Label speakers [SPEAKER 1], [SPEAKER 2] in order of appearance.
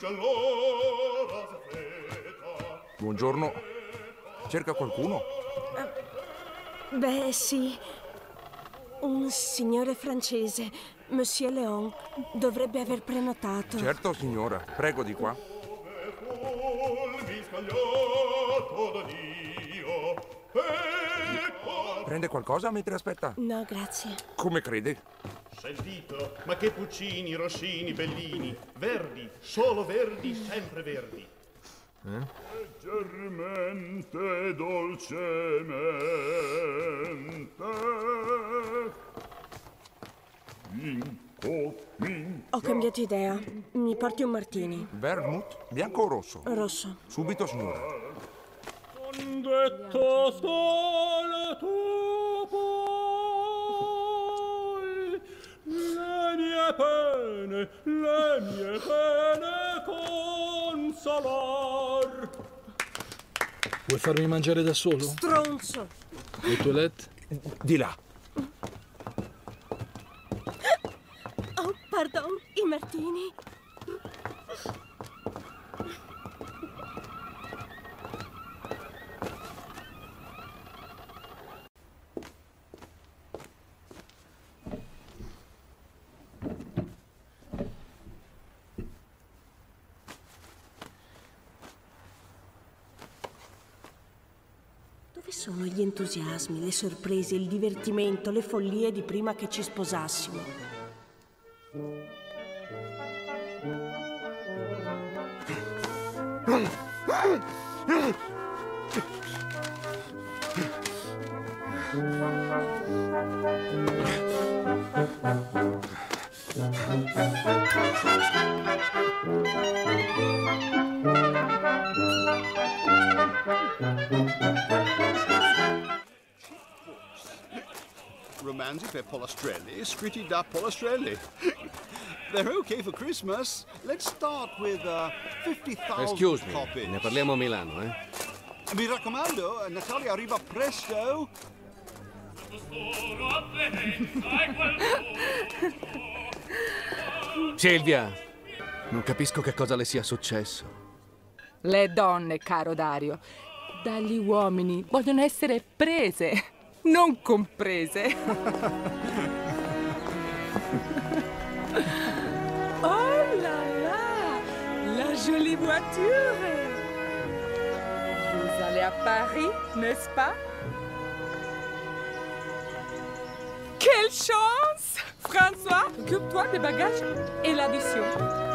[SPEAKER 1] Buongiorno. Cerca qualcuno?
[SPEAKER 2] Beh, sì. Un signore francese, Monsieur Léon, dovrebbe aver prenotato.
[SPEAKER 1] Certo, signora. Prego di qua. Prende qualcosa mentre aspetta?
[SPEAKER 2] No, grazie.
[SPEAKER 1] Come crede?
[SPEAKER 3] Sentito, ma che Puccini, Rossini, Bellini. Verdi, solo verdi, sempre verdi.
[SPEAKER 4] Leggermente, dolcemente.
[SPEAKER 2] Ho cambiato idea. Mi porti un martini.
[SPEAKER 1] Vermouth? Bianco o rosso?
[SPEAKER 2] Rosso.
[SPEAKER 1] Subito, signora.
[SPEAKER 4] Detto solo tu puoi le mie pene consolar.
[SPEAKER 5] Vuoi farmi mangiare da solo?
[SPEAKER 2] Stronzo!
[SPEAKER 5] Le toilette?
[SPEAKER 1] Di là.
[SPEAKER 2] Oh, pardon, i martini. Dove sono gli entusiasmi, le sorprese, il divertimento, le follie di prima che ci sposassimo?
[SPEAKER 6] Romanzi per Pollastrelli, scritti da Pollastrelli. They're okay for Christmas. Let's start with 50,000
[SPEAKER 7] Excuse me,
[SPEAKER 6] copies.
[SPEAKER 7] ne parliamo a Milano, eh?
[SPEAKER 6] Mi raccomando, Natale arriva presto.
[SPEAKER 7] Silvia, non capisco che cosa le sia successo.
[SPEAKER 8] Le donne, caro Dario, dagli uomini vogliono essere prese, non comprese. Oh là là, la jolie voiture. Vous allez à Paris, n'est-ce pas? Quelle chance! François, occupe-toi des bagages et l'addition.